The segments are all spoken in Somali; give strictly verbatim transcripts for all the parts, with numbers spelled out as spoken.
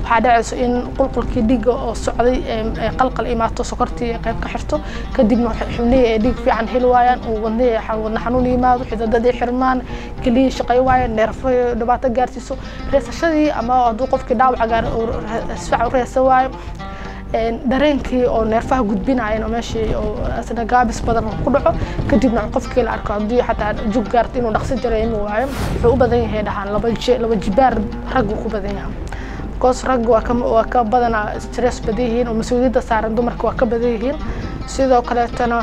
waxaa dhacayso in qulqulkii dhiigga oo socday qalqal imaato sokortii qayb ka xirto kadibna xubnihii ay dhiig fiican heli waayaan oo wadnihii wadna xanuun yimaado xididadii xirmaan keliya shaqay waayaan neerfo dhibaato gaarsiiso reesashadii ama hadduu qofkii dhaawac gaar isfac u reesa waayo dareenkii oo neerfaha gudbinayeen oo meeshii oo asna gaabis badan ku dhaco kadibna qofkii la arko haddii xataa jug gaarto inuu dhaqsi dareemo waayo wuxuu u badan yahay dhaxan laba laba jibaar rag ku badan yahay koos rag waa ka waa ka badana stress badihiin oo mas'uuliyadda saaran dumarka waa ka badihiin sidoo kale tana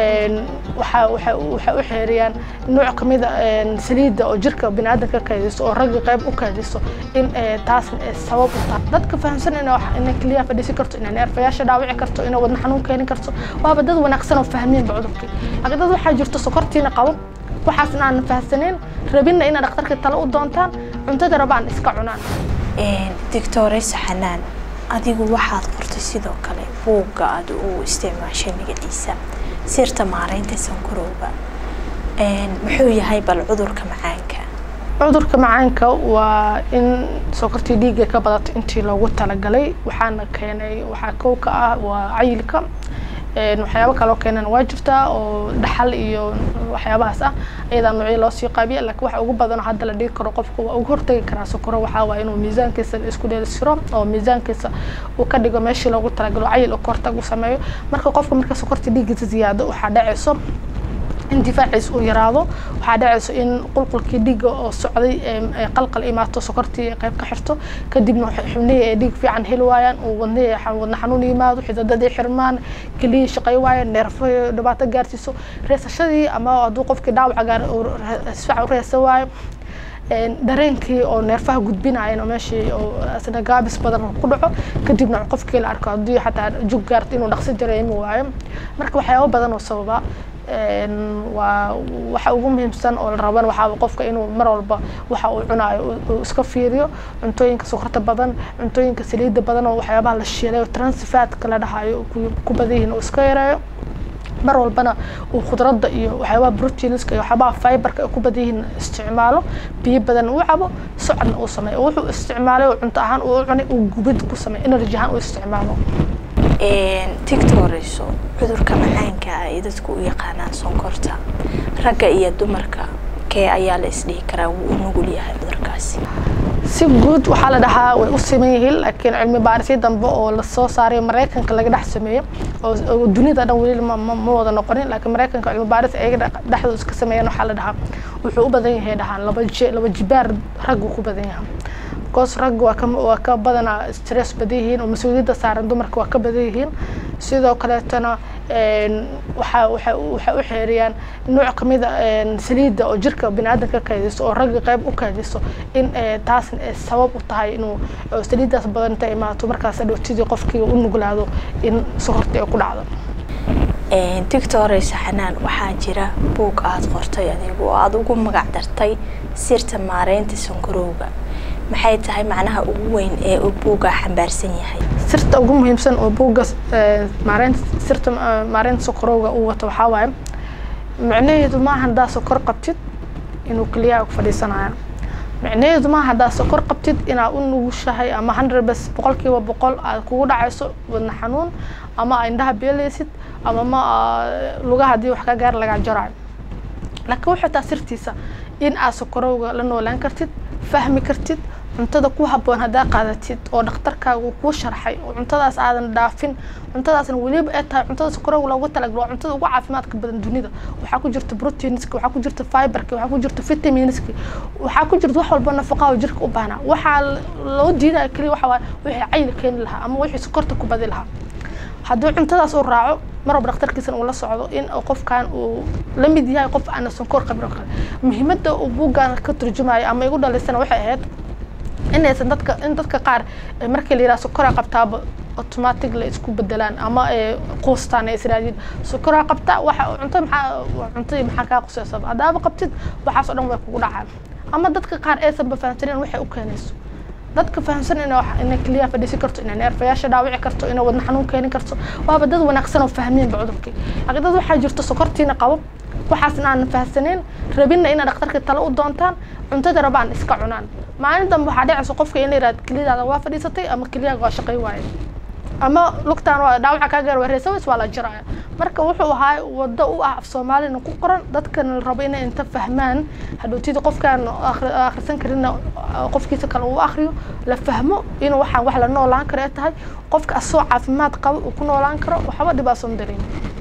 waxa waxa waxa u xeeriyaan nooc kamid ah saliida oo jirka bini'aadamka ka kaydiso oo rag qayb u kaydiso in taas sabab u tahay dadka fahamsan in wax in kaliya fadhisi karto in neerfayaasha dhaawici karto in wadna xanuun keeni karto waa dad wanaagsan oo fahmeen cudurka aqdad waxa jirto sokortiina qabo waxaasna aan fahamsaneyn rabina in dhakhtarka talo u doontaan cuntada rabaan iska cunaan een doctoressa Xanaan adigu waxaad qortay sidoo kale buugga aad u isticmaashay magaciisa sirta maareynta sonkorowga een muxuu yahay bal cudurka macaanka cudurka macaanka waa in sokortii dhiigga ka badato intii loogu talagalay waxaana keenay waxa koow ka ah waa cayilka een waxyaabo kale oo keenan waa jirta oo dhaxal iyo waxyaabahaas ah ayada nooc loo sii qaabiyo laakiin waxa ugu badan hadda la dhigi karo qofku waa ugu hortagi karaa sokoro waxa waa inuu miisaankiisa isku dheelitiro oo miisaankiisa uu ka dhigo meeshii loogu talagalo cayil oo kortag u sameeyo marka qofku marka sokortii dhiiggiisa ziyaado waxa dhacayso in difaaciis uu yaraado waxa dhacayso in qulqulkii dhiigga oo socday qalqal imaato sokortii qayb ka xirto kadibna xubnihii ay dhiig fiican heli waayaan oo wadnihii wadna xanuun yimaado xididadii xirmaan keliya shaqay waayaan neerfo dhibaato gaarsiiso reesashadii ama hadduu qofkii dhaawac gaar isfac u reesa waayo dareenkii oo neerfaha gudbinayeen oo meeshii oo asna gaabis badan ku dhaco kadibna qofkii la arko haddii xataa jug gaarto inuu dhaqsi dareemo waayo marka waxyaabo badan oo sababa waa waxa ugu muhiimsan oo la rabaan waxa qofka inuu mar walba waxa uu cunayo uu iska fiiriyo cuntooyinka sokorta badan cuntooyinka saliidda badan oo waxyaabaha la shiilay trans fat kala dhahayo ku badihiin oo iska yareeyo mar walbana uu khudradda iyo waxyaabaha proteinska iyo waxyaabaha fiberka ku badihiin isticmaalo biyo badan uu cabo socodna uu sameeyo wuxuu isticmaalay cunto ahaan uu cunay uu gubid ku sameeyo energy ahaan uu isticmaalo een tiktoreso cudurka macaanka ay dadku u yaqaanaan sonkorta ragga iyo dumarka kee ayaa la isdhihi karaa uu nugul yahay cudurkaasi si guud waxa la dhahaa way u sameeyeen laakiin cilmi baaris dambe oo la soo saaray Mareykanka laga dhax sameeyay oo dunida dhan wali ma wada noqonin laakiin Mareykanka cilmi baaris ay dhaxdo iska sameeyeen waxa la dhahaa wuxuu u badan yahay dhaxan laba laba jibaar rag ku badan yahay koos rag waa ka waa ka badana stress badihiin oo mas'uuliyadda saaran dumarka waa ka badihiin sidoo kale tana een waxa waxa waxa u xeeriyaan nooc kamid ah saliida oo jirka bini'aadamka ka kaydiso oo rag qayb u kaydiso in taas sabab u tahay inuu saliidaas badan ta imaato markaas dhawtidii qofkii u nuglaado in sokorta ay ku dhacdo een doctoressa Xanaan waxa jira buug aad qortay adigu aad ugu magac dartay sirta maareynta sonkorowga maxay tahay macnaha ugu weyn ee uu buugga xambaarsan yahay sirta ugu muhiimsan oo buugga maareynta sirta maareynta sonkorowga uu wato waxa waaye macnaheedu ma hada sokor qabtid inuu kaliya ku fadhiisanayo macnaheedu ma hada sokor qabtid ina u nugushahay ama one hundred bas boqolkiiba boqol aad kugu dhacayso wadna xanuun ama indhaha beeleysid ama ma lugaha hadii wax ka gaar laga jarayo laakiin waxa taa sirtiisa in aad sokorowga la noolaan kartid fahmi kartid cuntada ku haboon hadaa qaadatid oo dhakhtarkaagu ku sharxay oo cuntadaas aadan dhaafin cuntadaasna waliba ay tahay cuntada sokorowga loogu talagalay cuntada ugu caafimaadka badan dunida waxa ku jirta proteinska waxa ku jirta fiberka waxa ku jirta vitaminska waxa ku jirta wax walba nafaqo oo jirka u baahan waxa loo diiday kaliya waxa waa wixii cayil keen lahaa ama wixii sokorta ku badil lahaa haddii cuntadaas uu raaco marba dhakhtarkiisa uu la socdo in qofkan uu la mid yahay qof aan sonkor qabin muhiimadda uu buuggan ka turjumayo ama igu dhalisana waxay ahayd in aysan dadka in dadka qaar markii la yiraahdo sonkor qabtaaba automatic la isku bedelaan ama qoostaan ay israadin sonkor qabta waxa cunto maxaa cunto maxaa ka qosaysa hadaaba qabtid waxaas oo dhan way kugu dhacaan ama dadka qaar aysan fahamsanin waxay u keenayso dadka fahamsan in wax in kaliya fadhisi karto in neerfayaasha dhaawici karto in wadna xanuun keeni karto waa dad wanaagsan oo fahmeen cudurkii aqdad waxa jirto sokortiina qabo waxaasna aan fahansaneyn rabina in dhakhtarka talo u doontaan cuntada rabaan iska cunaan maalin dambe waxa dhacayso qofka in la yiraahdo kaliyaada waa fadhiisatay ama kaliyaaga waa shaqay waayay ama lugtaan waa dhaawac ka gaar wareysay waa la jiraa marka wuxuu ahaa wado u ah Soomaaliyeed ku qoran dadkan rabo inay inta fahmaan hadhootida qofkan akhrisan karin qofkiisa kale uu akhriyo la fahmo in waxaan wax la noolaan karo tahay qofka asoo caafimaad qabo uu ku noolaan karo waxba dhibaaso dareemo